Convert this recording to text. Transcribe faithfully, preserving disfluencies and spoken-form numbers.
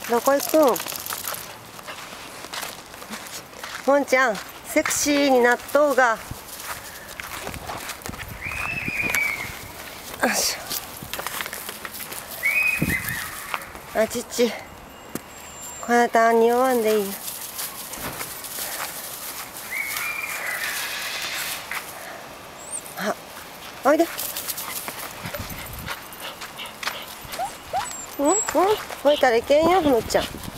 どこ行くん？もんちゃん、セクシーになっとうが。よいしょ。あちっち、こなたん匂わんでいいよ。あ、おいで。うんうん、置いたらいけんよ、むっちゃん。